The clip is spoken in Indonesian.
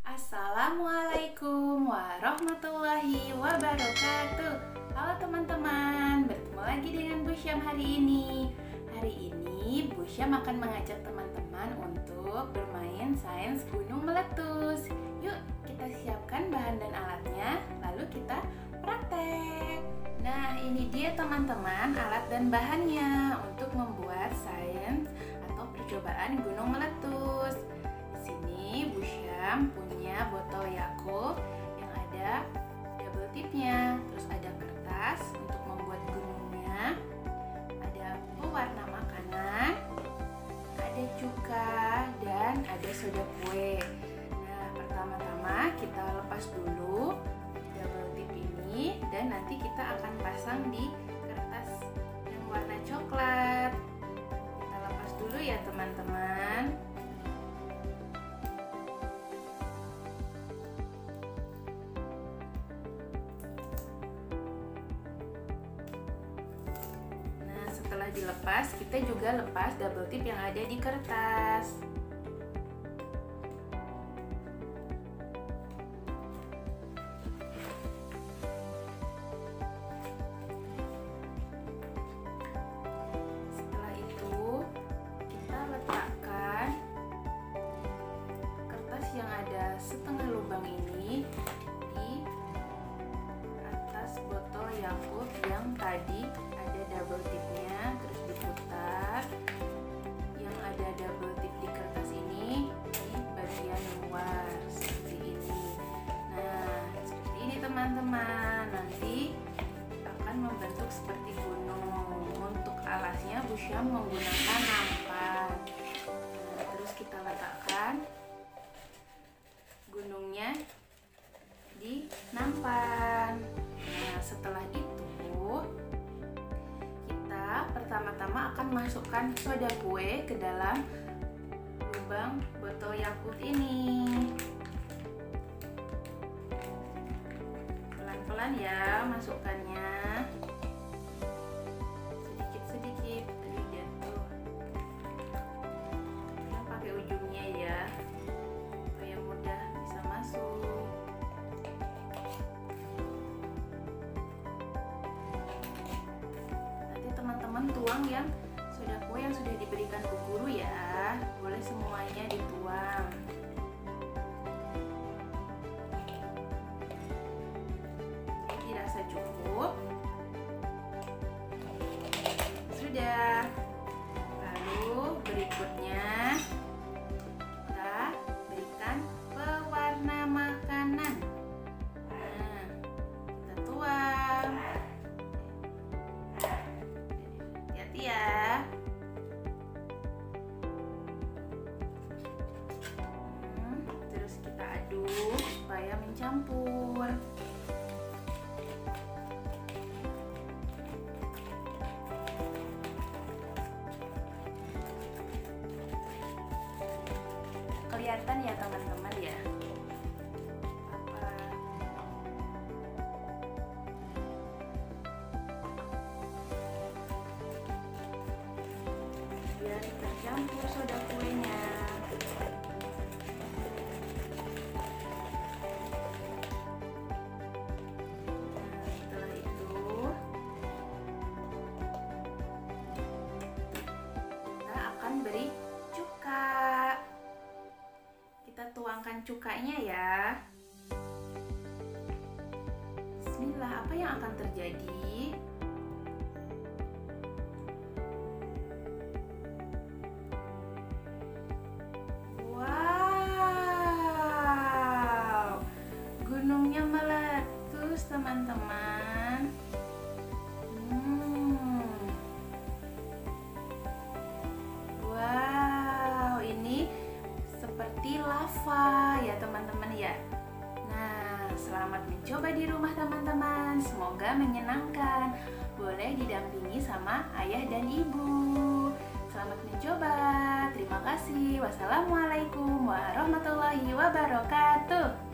Assalamualaikum warahmatullahi wabarakatuh. Halo teman-teman, bertemu lagi dengan Bu Syam hari ini. Hari ini Bu Syam akan mengajak teman-teman untuk bermain sains gunung meletus. Yuk kita siapkan bahan dan alatnya, lalu kita praktek. Nah ini dia teman-teman alat dan bahannya untuk membuat sains atau percobaan gunung meletus. Di sini Bu Syam punya botol Yakult yang ada double tipnya, terus ada kertas untuk membuat gunungnya, ada pewarna makanan, ada cuka, dan ada soda kue. Nah pertama-tama kita lepas dulu double tip ini dan nanti kita akan pasang di kertas yang warna coklat. Kita lepas dulu ya teman-teman. Setelah dilepas, kita juga lepas double tip yang ada di kertas. Setelah itu, kita letakkan kertas yang ada setengah lubang ini di atas botol Yakult yang tadi ada double tipnya, terus diputar. Yang ada double tip di kertas ini di bagian luar seperti ini. Nah seperti ini teman-teman, nanti akan membentuk seperti gunung. Untuk alasnya Bu Syam menggunakan nampan. Nah, terus kita letakkan gunungnya di nampan. Nah setelah itu pertama-tama akan masukkan soda kue ke dalam lubang botol Yakult ini. Pelan-pelan ya masukkannya, sedikit-sedikit, tadi jatuh. Kita pakai ujungnya ya supaya mudah bisa masuk. Teman-teman tuang yang soda kue yang sudah diberikan Bu Guru ya, boleh semuanya dituang. Dirasa cukup, sudah. Lalu berikutnya kita berikan pewarna makanan. Nah, kita tuang. Ya, terus kita aduk supaya mencampur. Kelihatan ya teman-teman ya. Biar tercampur soda kuenya. Nah, setelah itu kita akan beri cuka. Kita tuangkan cukanya ya. Bismillah, apa yang akan terjadi? Gunungnya meletus teman-teman. Wow, ini seperti lava ya teman-teman ya. Nah, selamat mencoba di rumah teman-teman. Semoga menyenangkan. Boleh didampingi sama ayah dan ibu. Selamat mencoba. Terima kasih. Wassalamualaikum warahmatullahi wabarakatuh.